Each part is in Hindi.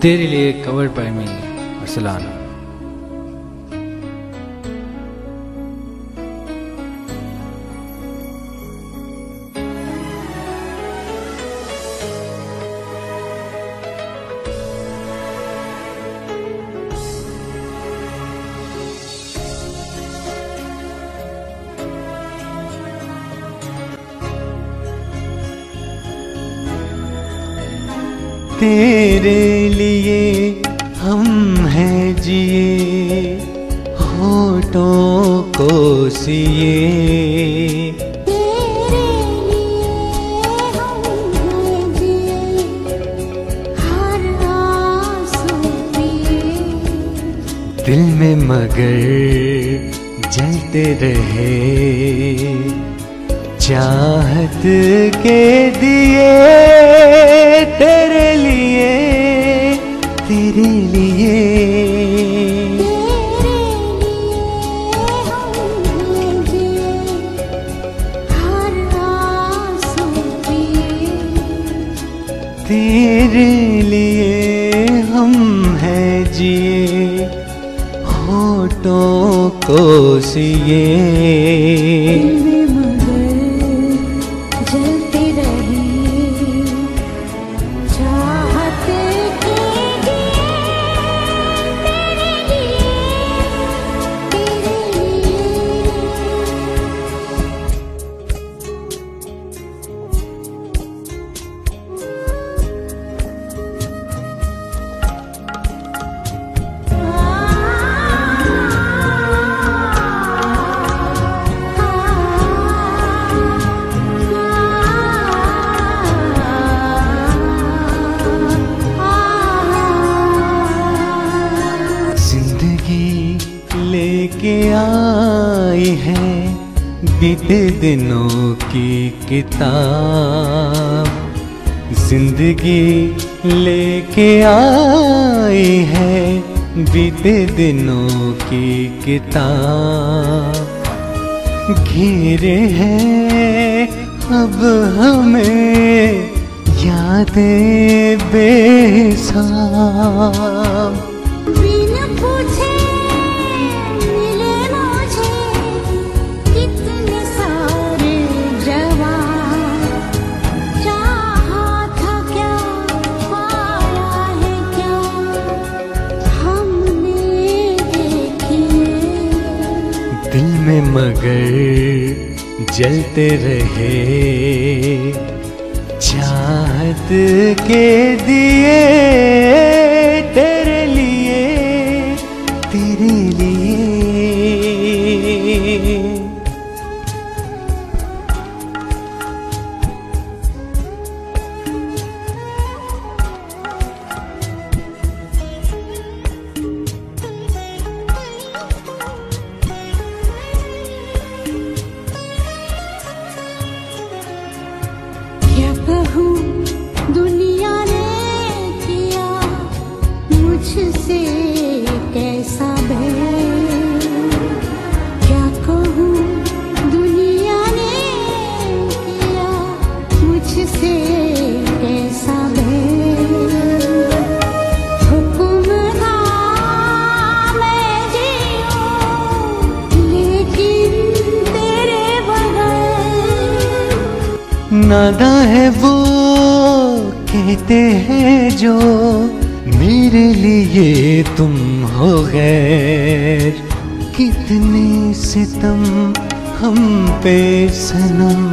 तेरे लिए कवर बाय मी अरसलान। तेरे लिए हम हैं जिए होठों को सिए, तेरे लिए हम हैं जिए हर आंसू पिए, दिल में मगर जलते रहे चाहत के दिए, तेरे लिए तेरे लिए हम जिए हर आंसू पिए, तेरे लिए हम हैं जिए होठों को सिए, जलते रहे चाहत के दिए, तेरे लिए लेके आई है बीते दिनों की किताब, जिंदगी लेके आई है बीते दिनों की किताब, घेरे हैं अब हमें यादें बेहिसाब, दिल में मगर जलते रहे चाहत के दिए, तेरे लिए तेरे लिए दुनिया ने किया मुझसे कैसा भेद, क्या कहूँ दुनिया ने किया मुझसे कैसा भेद, हुक्म था मैं जीऊँ लेकिन तेरे बगैर, नादा है वो कहते हैं जो मेरे लिए तुम हो गैर, कितने सितम हम पे सनम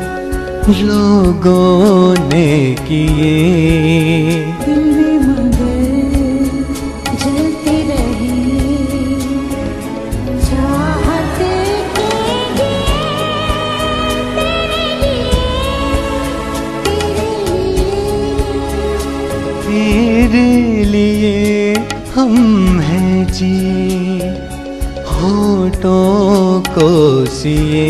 लोगों ने किए, दिल में मगर जलते रहे चाहत के दिए, तेरे लिए हम हैं जिए होठों को सिए,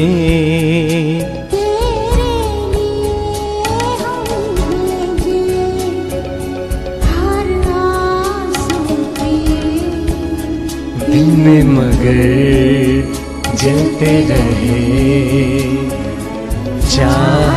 तेरे लिए हम जिए हर आंसू पिए, दिल में मगर जलते रहे चाह